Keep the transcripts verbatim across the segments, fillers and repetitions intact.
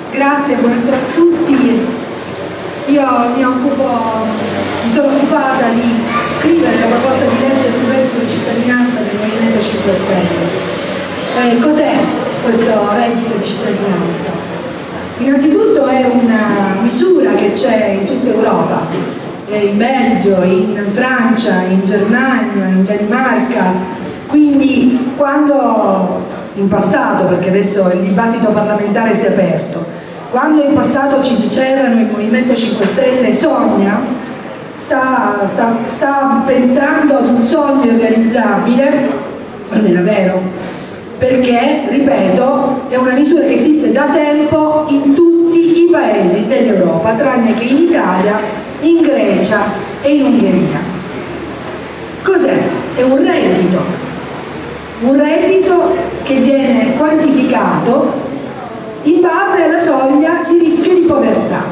Grazie, buonasera a tutti. Io mi occupo, mi sono occupata di scrivere la proposta di legge sul reddito di cittadinanza del Movimento cinque Stelle. Eh, cos'è questo reddito di cittadinanza? Innanzitutto è una misura che c'è in tutta Europa, eh, in Belgio, in Francia, in Germania, in Danimarca, quindi quando in passato, perché adesso il dibattito parlamentare si è aperto, quando in passato ci dicevano il Movimento cinque Stelle sogna, sta, sta, sta pensando ad un sogno irrealizzabile, non era vero, perché, ripeto, è una misura che esiste da tempo in tutti i paesi dell'Europa, tranne che in Italia, in Grecia e in Ungheria. Cos'è? È un reddito, un reddito che viene quantificato in base alla soglia di rischio di povertà,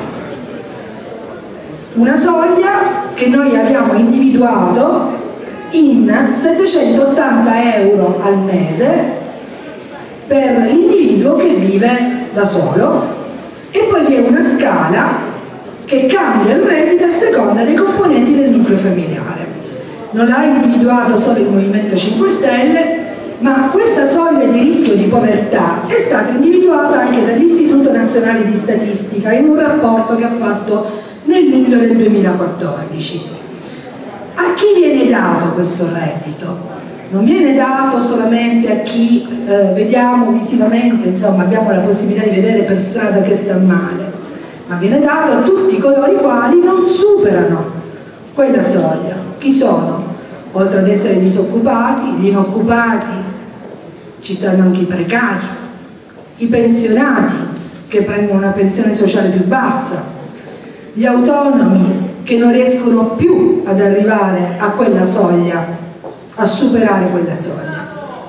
una soglia che noi abbiamo individuato in settecentottanta euro al mese per l'individuo che vive da solo, e poi vi è una scala che cambia il reddito a seconda dei componenti del nucleo familiare. Non l'ha individuato solo il Movimento cinque Stelle, ma questa soglia di rischio di povertà è stata individuata anche dall'Istituto Nazionale di Statistica in un rapporto che ha fatto nel luglio del duemilaquattordici. A chi viene dato questo reddito? Non viene dato solamente a chi eh, vediamo visivamente, insomma abbiamo la possibilità di vedere per strada che sta male, ma viene dato a tutti coloro i quali non superano quella soglia. Chi sono? Oltre ad essere disoccupati, gli inoccupati, ci stanno anche i precari, i pensionati che prendono una pensione sociale più bassa, gli autonomi che non riescono più ad arrivare a quella soglia, a superare quella soglia.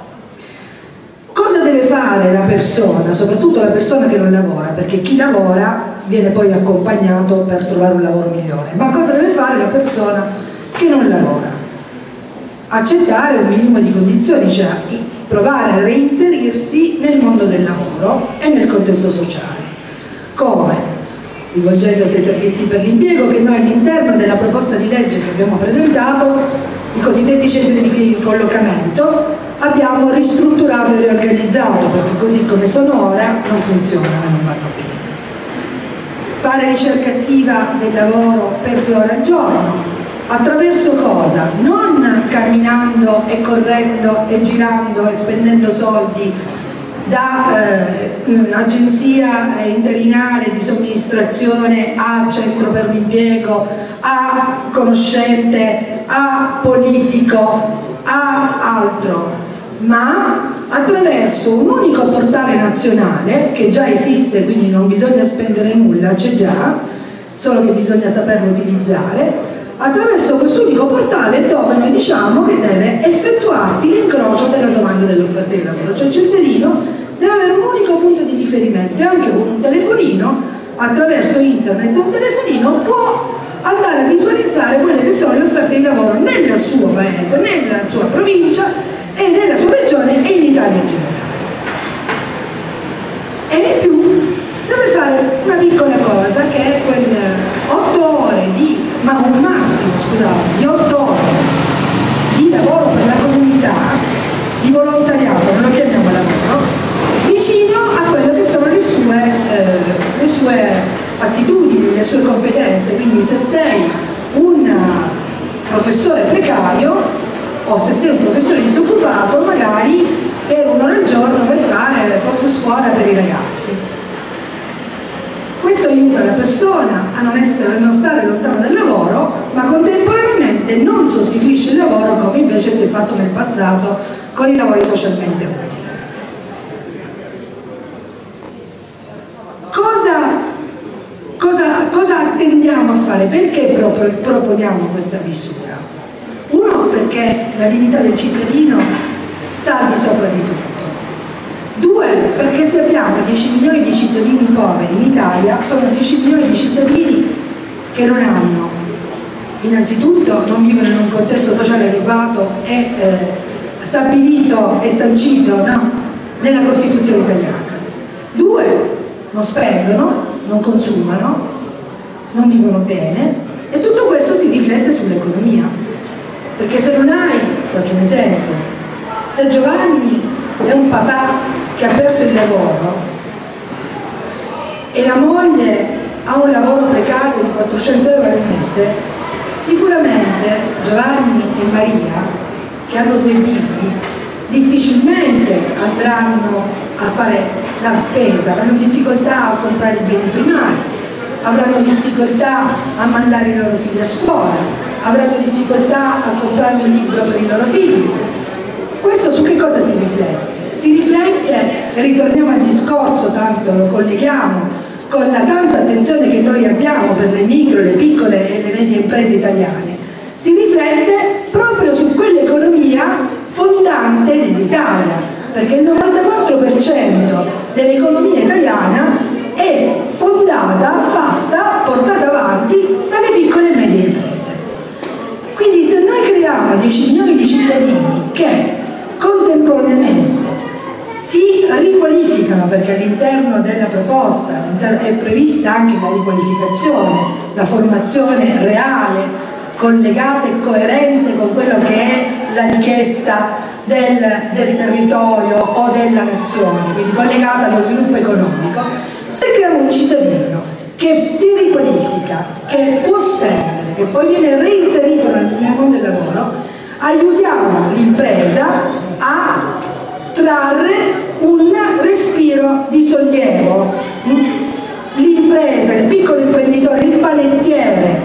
Cosa deve fare la persona, soprattutto la persona che non lavora, perché chi lavora viene poi accompagnato per trovare un lavoro migliore, ma cosa deve fare la persona che non lavora? Accettare un minimo di condizioni, cioè provare a reinserirsi nel mondo del lavoro e nel contesto sociale. Come? Rivolgendosi ai servizi per l'impiego, che noi all'interno della proposta di legge che abbiamo presentato, i cosiddetti centri di collocamento, abbiamo ristrutturato e riorganizzato, perché così come sono ora non funzionano e non vanno bene. Fare ricerca attiva del lavoro per due ore al giorno. Attraverso cosa? Non camminando e correndo e girando e spendendo soldi da eh, agenzia interinale di somministrazione a centro per l'impiego, a conoscente, a politico, a altro, ma attraverso un unico portale nazionale che già esiste, quindi non bisogna spendere nulla, c'è già, solo che bisogna saperlo utilizzare. Attraverso quest'unico portale dove noi diciamo che deve effettuarsi l'incrocio della domanda e dell'offerta di lavoro, cioè il cittadino deve avere un unico punto di riferimento e anche un telefonino, attraverso internet un telefonino può andare a visualizzare quelle che sono le offerte di lavoro nel suo paese, nella sua provincia e nella sua regione e in Italia in generale. E in più deve fare una piccola cosa che è quel otto ore di ma un massimo, scusate, di otto ore di lavoro per la comunità, di volontariato, non lo chiamiamo lavoro, vicino a quello che sono le sue, eh, le sue attitudini, le sue competenze. Quindi se sei un professore precario o se sei un professore disoccupato, magari per un'ora al giorno vai a fare post scuola per i ragazzi. Questo aiuta la persona a non, essere, a non stare lontano dal lavoro, ma contemporaneamente non sostituisce il lavoro come invece si è fatto nel passato con i lavori socialmente utili. Cosa, cosa, cosa tendiamo a fare? Perché proponiamo questa misura? Uno, perché la dignità del cittadino sta al di sopra di tutto. Due, perché se abbiamo dieci milioni di cittadini poveri in Italia, sono dieci milioni di cittadini che non hanno, innanzitutto non vivono in un contesto sociale adeguato e eh, stabilito e sancito, no, nella Costituzione italiana. Due, non spendono, non consumano, non vivono bene, e tutto questo si riflette sull'economia. Perché se non hai, faccio un esempio, se Giovanni è un papà che ha perso il lavoro e la moglie ha un lavoro precario di quattrocento euro al mese, sicuramente Giovanni e Maria, che hanno due bimbi, difficilmente andranno a fare la spesa, avranno difficoltà a comprare i beni primari, avranno difficoltà a mandare i loro figli a scuola, avranno difficoltà a comprare un libro per i loro figli. Questo su che cosa si riflette? Si riflette, e ritorniamo al discorso, tanto lo colleghiamo con la tanta attenzione che noi abbiamo per le micro, le piccole e le medie imprese italiane, si riflette proprio su quell'economia fondante dell'Italia, perché il novantaquattro per cento dell'economia italiana è fondata, fatta, portata avanti dalle piccole e medie imprese. Quindi se noi creiamo dieci milioni di cittadini che contemporaneamente si riqualificano, perché all'interno della proposta è prevista anche la riqualificazione, la formazione reale, collegata e coerente con quello che è la richiesta del, del territorio o della nazione, quindi collegata allo sviluppo economico. Se creiamo un cittadino che si riqualifica, che può spendere, che poi viene reinserito nel, nel mondo del lavoro, aiutiamo l'impresa a trarre un respiro di sollievo. L'impresa, il piccolo imprenditore, il panettiere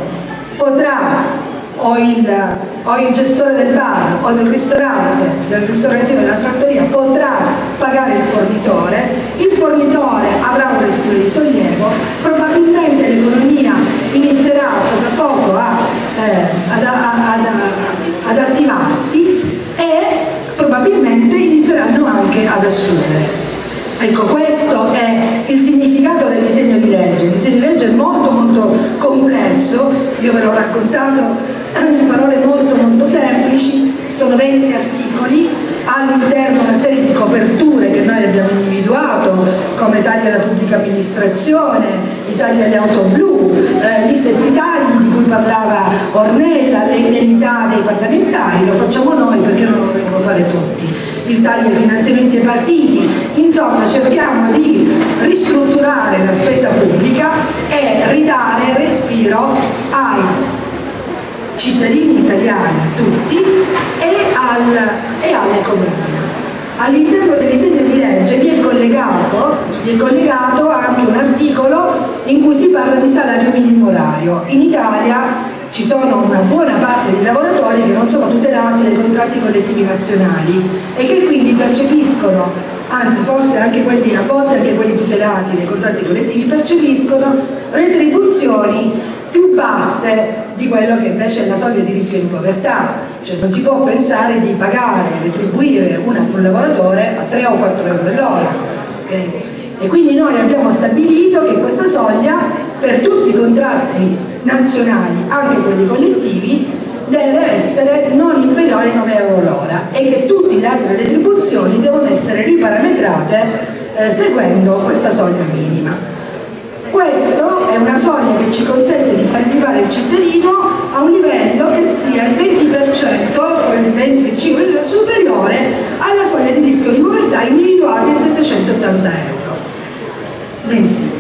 potrà, o il, o il gestore del bar o del ristorante, del ristorante della trattoria, potrà pagare il fornitore, il fornitore avrà un respiro di sollievo, probabilmente l'economia inizierà poco a poco a, eh, ad, ad, ad attivarsi e probabilmente inizieranno anche ad assumere. Ecco, questo è il significato del disegno di legge. Il disegno di legge è molto molto complesso, io ve l'ho raccontato in parole molto molto semplici, sono venti articoli, all'interno una serie di coperture che noi abbiamo individuato, come tagli alla pubblica amministrazione, i tagli alle auto blu, eh, gli stessi tagli di cui parlava Ornella, le indennità dei parlamentari, lo facciamo noi perché non lo devono fare tutti, il taglio ai finanziamenti ai partiti, insomma cerchiamo di ristrutturare la spesa pubblica e ridare respiro ai cittadini italiani tutti e, al, e all'economia. All'interno del disegno di legge vi è, collegato, vi è collegato anche un articolo in cui si parla di salario minimo orario. In Italia ci sono una buona parte di lavoratori che non sono tutelati dai contratti collettivi nazionali e che quindi percepiscono, anzi forse anche quelli, a volte anche quelli tutelati dai contratti collettivi, percepiscono retribuzioni più basse di quello che invece è la soglia di rischio di povertà, cioè non si può pensare di pagare, retribuire una, un lavoratore a tre o quattro euro all'ora, okay? E quindi noi abbiamo stabilito che questa soglia per tutti i contratti nazionali, anche quelli collettivi, deve essere non inferiore ai nove euro l'ora e che tutte le altre retribuzioni devono essere riparametrate eh, seguendo questa soglia minima. Questo è una soglia che ci consente di far arrivare il cittadino a un livello che sia il venti per cento o il venti venticinque per cento superiore alla soglia di rischio di povertà individuata in settecentottanta euro mensili.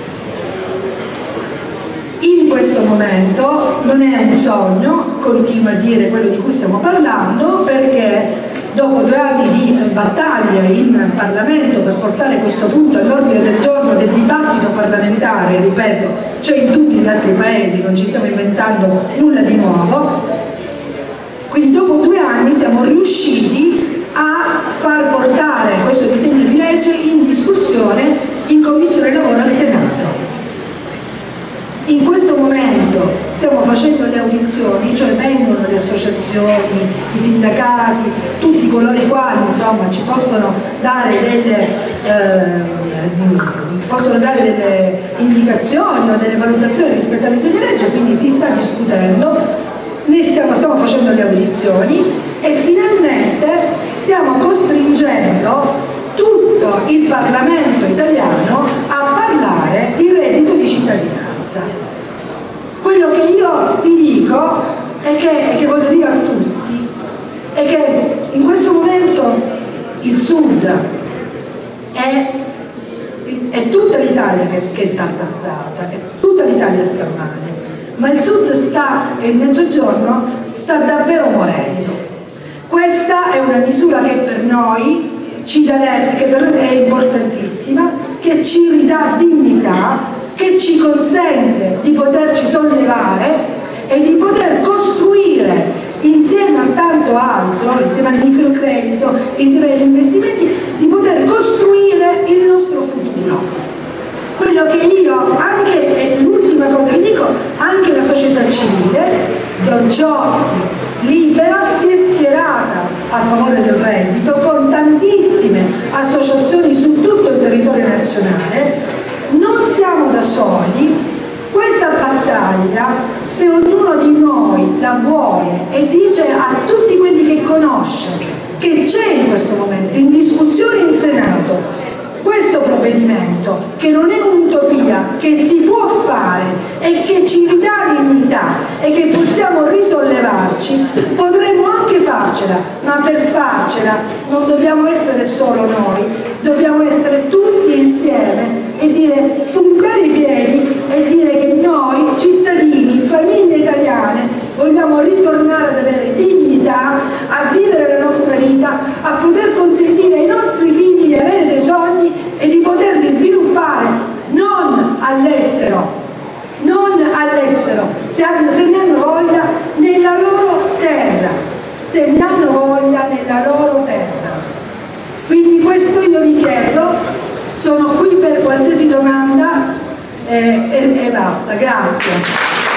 In questo momento non è un sogno, continuo a dire quello di cui stiamo parlando, perché dopo due anni di battaglia in Parlamento per portare questo punto all'ordine del giorno del dibattito parlamentare, ripeto, c'è in tutti gli altri paesi, non ci stiamo inventando nulla di nuovo, quindi dopo due anni siamo riusciti a far portare questo disegno di legge in discussione in Commissione Lavoro al Senato. In questo momento stiamo facendo le audizioni, cioè vengono le associazioni, i sindacati, tutti coloro i quali insomma ci possono dare delle, eh, possono dare delle indicazioni o delle valutazioni rispetto al disegno di legge, quindi si sta discutendo, ne stiamo, stiamo facendo le audizioni e finalmente stiamo costringendo tutto il Parlamento italiano a parlare che, che è tartassata, che tutta l'Italia sta male, ma il sud sta, e il mezzogiorno sta davvero morendo. Questa è una misura che per noi, ci darebbe, che per noi è importantissima, che ci ridà dignità, che ci consente di poterci sollevare e di poter costruire insieme a tanto altro, insieme al microcredito, insieme agli investimenti, di poter costruire il nostro futuro. Quello che io, anche, e l'ultima cosa vi dico, anche la società civile, Don Ciotti, Libera, si è schierata a favore del reddito con tantissime associazioni su tutto il territorio nazionale. Non siamo da soli. Questa battaglia, se ognuno di noi la vuole e dice a tutti quelli che conosce che c'è in questo momento in discussione in Senato questo provvedimento, che non è un'utopia, che si può fare e che ci ridà dignità e che possiamo risollevarci, potremmo anche farcela, ma per farcela non dobbiamo essere solo noi, dobbiamo essere tutti insieme e dire, puntare i piedi e dire che noi, cittadini, famiglie italiane, vogliamo ritornare ad avere dignità, a vivere la nostra vita, a poter consentire ai nostri figli di avere dei sogni e di poterli sviluppare non all'estero, non all'estero, se, se ne hanno voglia, nella loro terra, se ne hanno voglia nella loro terra. Quindi questo io vi chiedo, sono qui per qualsiasi domanda eh, e, e basta, grazie.